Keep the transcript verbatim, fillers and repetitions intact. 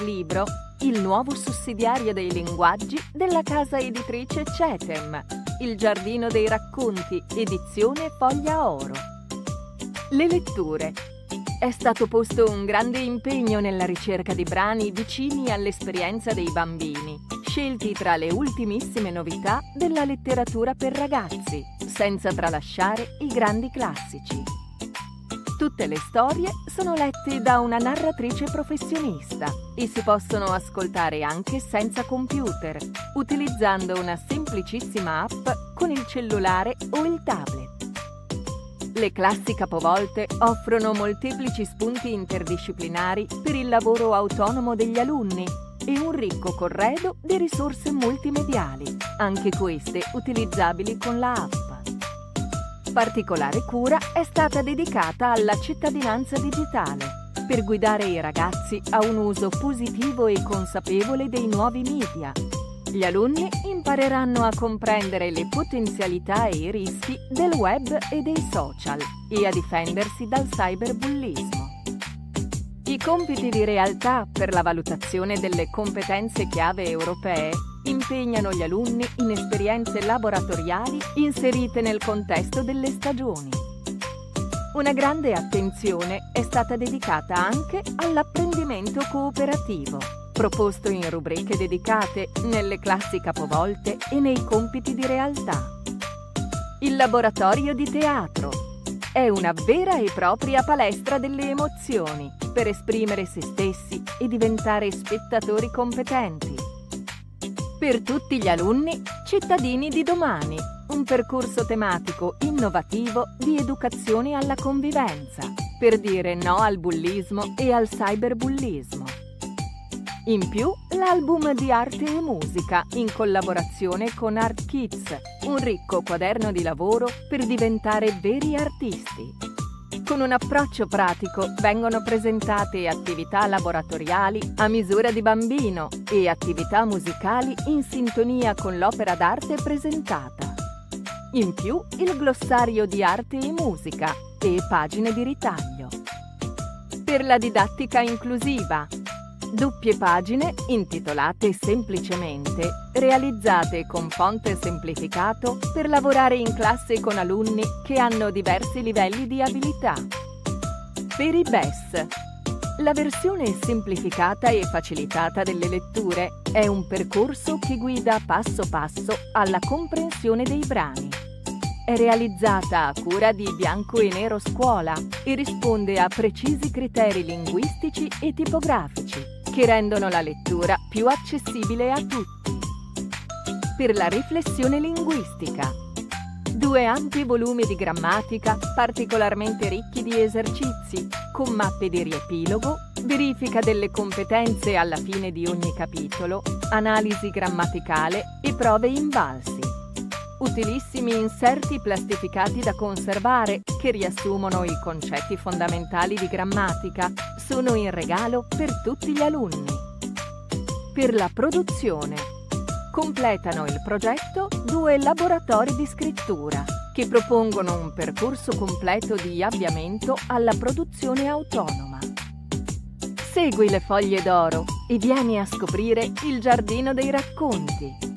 Libro, il nuovo sussidiario dei linguaggi della casa editrice Cetem, Il giardino dei racconti, edizione Foglia Oro. Le letture. È stato posto un grande impegno nella ricerca di brani vicini all'esperienza dei bambini, scelti tra le ultimissime novità della letteratura per ragazzi, senza tralasciare i grandi classici. Tutte le storie sono lette da una narratrice professionista e si possono ascoltare anche senza computer, utilizzando una semplicissima app con il cellulare o il tablet. Le classi capovolte offrono molteplici spunti interdisciplinari per il lavoro autonomo degli alunni e un ricco corredo di risorse multimediali, anche queste utilizzabili con la app. Particolare cura è stata dedicata alla cittadinanza digitale, per guidare i ragazzi a un uso positivo e consapevole dei nuovi media. Gli alunni impareranno a comprendere le potenzialità e i rischi del web e dei social e a difendersi dal cyberbullismo. I compiti di realtà per la valutazione delle competenze chiave europee impegnano gli alunni in esperienze laboratoriali inserite nel contesto delle stagioni. Una grande attenzione è stata dedicata anche all'apprendimento cooperativo, proposto in rubriche dedicate nelle classi capovolte e nei compiti di realtà. Il laboratorio di teatro è una vera e propria palestra delle emozioni per esprimere se stessi e diventare spettatori competenti. Per tutti gli alunni, Cittadini di domani, un percorso tematico innovativo di educazione alla convivenza, per dire no al bullismo e al cyberbullismo. In più, l'album di arte e musica in collaborazione con Art Kids, un ricco quaderno di lavoro per diventare veri artisti. Con un approccio pratico vengono presentate attività laboratoriali a misura di bambino e attività musicali in sintonia con l'opera d'arte presentata. In più, il glossario di arte e musica e pagine di ritaglio. Per la didattica inclusiva, doppie pagine intitolate semplicemente, realizzate con fonte semplificato per lavorare in classe con alunni che hanno diversi livelli di abilità. Per i B E S, la versione semplificata e facilitata delle letture è un percorso che guida passo passo alla comprensione dei brani. È realizzata a cura di Bianco e Nero Scuola e risponde a precisi criteri linguistici e tipografici che rendono la lettura più accessibile a tutti. Per la riflessione linguistica, due ampi volumi di grammatica particolarmente ricchi di esercizi, con mappe di riepilogo, verifica delle competenze alla fine di ogni capitolo, analisi grammaticale e prove invalsi. Utilissimi inserti plastificati da conservare che riassumono i concetti fondamentali di grammatica sono in regalo per tutti gli alunni. Per la produzione, completano il progetto due laboratori di scrittura che propongono un percorso completo di avviamento alla produzione autonoma. Segui le foglie d'oro e vieni a scoprire il giardino dei racconti.